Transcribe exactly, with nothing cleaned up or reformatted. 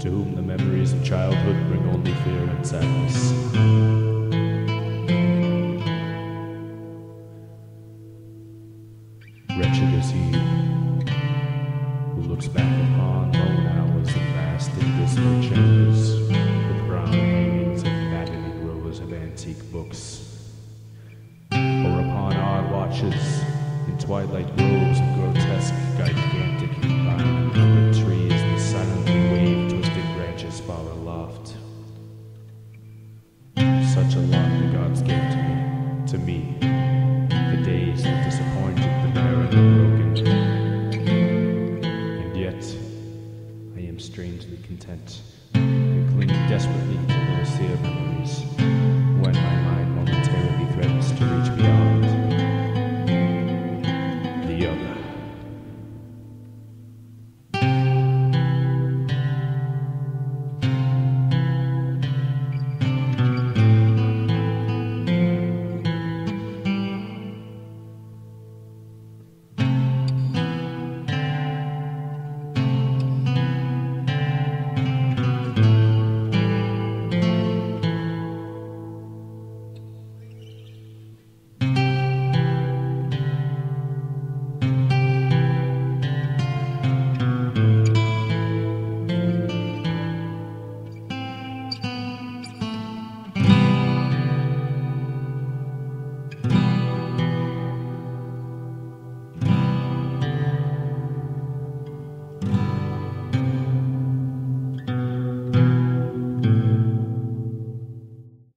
to whom the memories of childhood bring only fear and sadness. Wretched is he who looks back upon lone hours and vast and dismal chambers with brown hangings and maddening rows of antique books, or upon odd watches in twilight groves of grotesque gigantic